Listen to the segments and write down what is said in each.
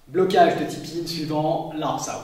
Blocage de type yin suivant l'arbre sao.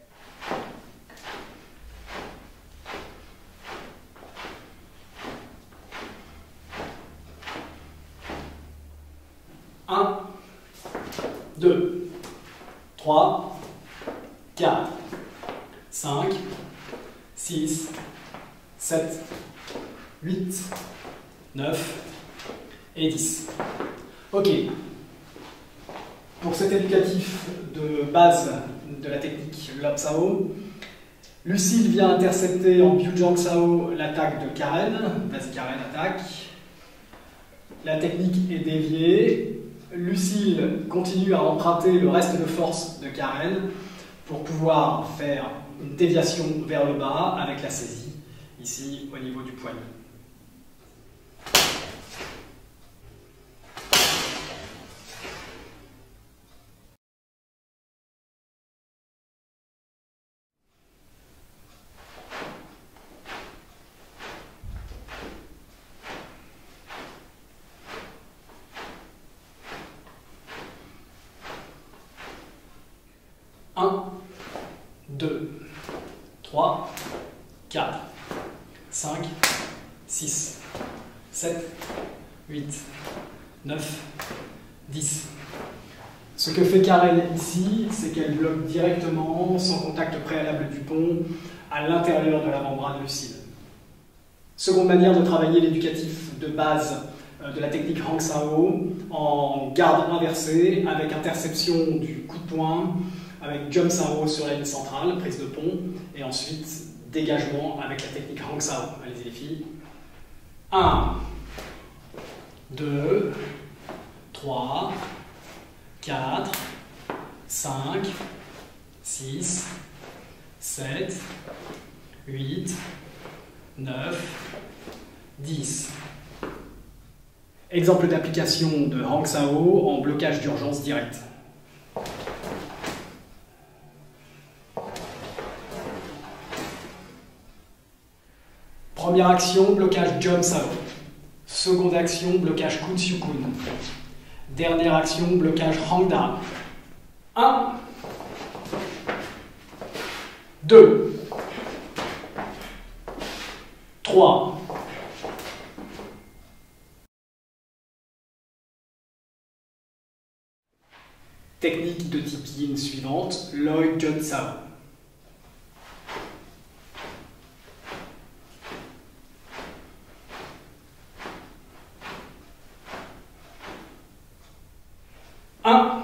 Un, 2, 3, 4, 5, 6, 7, 8, 9 et 10. Ok. Pour cet éducatif de base de la technique Lob Sao, Lucille vient intercepter en Byujang Sao l'attaque de Karen. Vas-y Karen, attaque. La technique est déviée. Lucille continue à emprunter le reste de force de Karen pour pouvoir faire une déviation vers le bas avec la saisie, ici au niveau du poignet. Un, 2, 3, 4, 5, 6, 7, 8, 9, 10. Ce que fait Karen ici, c'est qu'elle bloque directement, sans contact préalable du pont, à l'intérieur de l'avant-bras de Lucille. Seconde manière de travailler l'éducatif de base de la technique Hang Sao, en garde inversée, avec interception du coup de poing, avec jump Sao sur la ligne centrale, prise de pont, et ensuite dégagement avec la technique Hang Sao. Allez-y les filles. 1, 2, 3, 4, 5, 6, 7, 8, 9, 10. Exemple d'application de Hang Sao en blocage d'urgence direct. Première action, blocage jump Sao. Seconde action, blocage Kun Siu Kun. Dernière action, blocage Hangda. 1, 2, 3. Technique de type yin suivante, Loi Jun Sao. Un,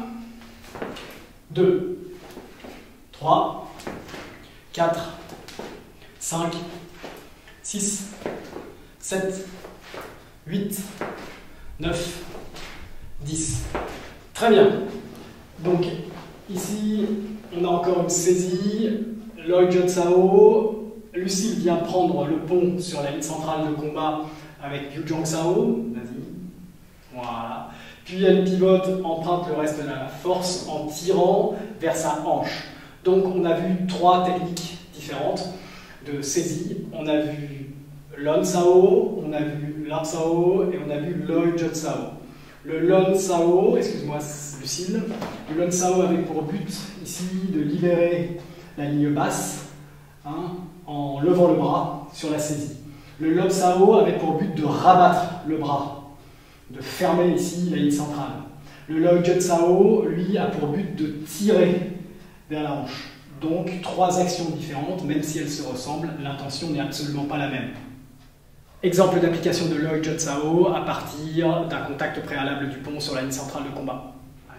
2, 3, 4, 5, 6, 7, 8, 9, 10. Très bien. Donc, ici, on a encore une saisie. Loi Jun Sao. Lucille vient prendre le pont sur la ligne centrale de combat avec Byujang Sao. Vas-y. Voilà. Puis elle pivote, emprunte le reste de la force en tirant vers sa hanche. Donc on a vu trois techniques différentes de saisie. On a vu Lon Sao, on a vu Lap Sao et on a vu Loi Jun Sao. Le Lon Sao, excuse-moi Lucille, le Lon Sao avait pour but ici de libérer la ligne basse en levant le bras sur la saisie. Le Lop Sao avait pour but de rabattre le bras, de fermer ici la ligne centrale. Le Loi Jun Sao, lui, a pour but de tirer vers la hanche. Donc, trois actions différentes, même si elles se ressemblent, l'intention n'est absolument pas la même. Exemple d'application de Loi Jun Sao à partir d'un contact préalable du pont sur la ligne centrale de combat.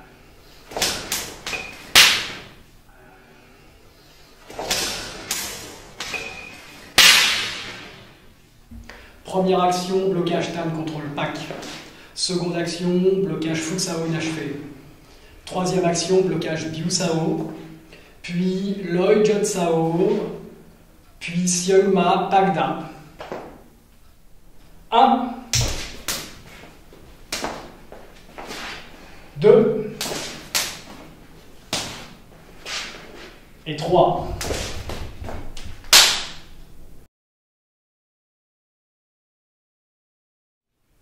Première action, blocage Tan contre le pack. Seconde action, blocage Fu Sao inachevé. Troisième action, blocage Biu Sao. Puis Loi Jun Sao. Puis Seung Ma Pagda. 1, 2 et 3.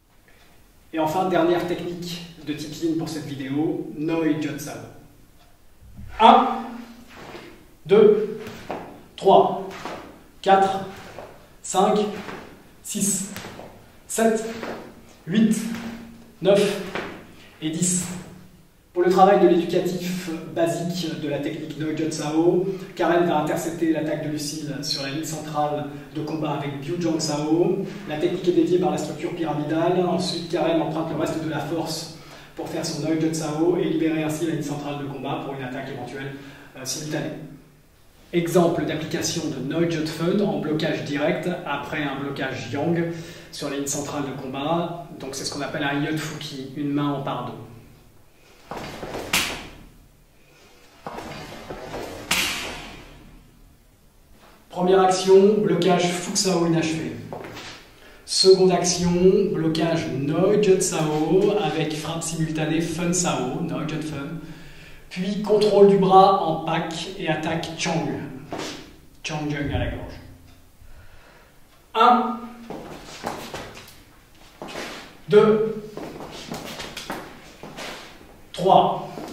Et enfin, dernière technique de type yin pour cette vidéo, Noi Jun Sao. 1, 2, 3, 4, 5, 6, 7, 8, 9 et 10. Pour le travail de l'éducatif basique de la technique No-Jut-Sao, Karen va intercepter l'attaque de Lucille sur la ligne centrale de combat avec Byu-Jong-Sao. La technique est dédiée par la structure pyramidale. Ensuite, Karen emprunte le reste de la force pour faire son No-Jut-Sao et libérer ainsi la ligne centrale de combat pour une attaque éventuelle simultanée. Exemple d'application de No-Jut-Fun en blocage direct après un blocage Yang sur la ligne centrale de combat. Donc c'est ce qu'on appelle un Yot-Fuki, une main en pardon. Première action, blocage Fukusao inachevé. Seconde action, blocage No-Jut-Sao avec frappe simultanée Fun-Sao, No-Jut-Fun. Puis contrôle du bras en pack et attaque Chang. Chang-Jung à la gorge. 1, 2, 3,